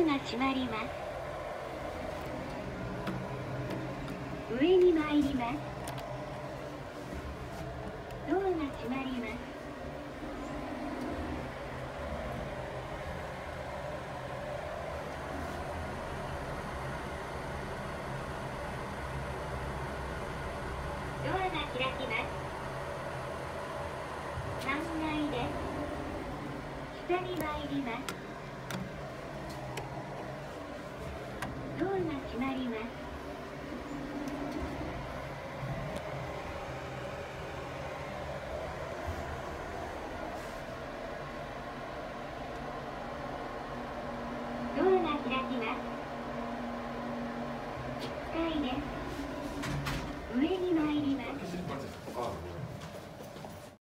アが閉まります。上に参ります。ドアが閉まります。ドアが開きます。3階です。下に参ります。ドアが閉まります。ドアが開きます。1階です。上に参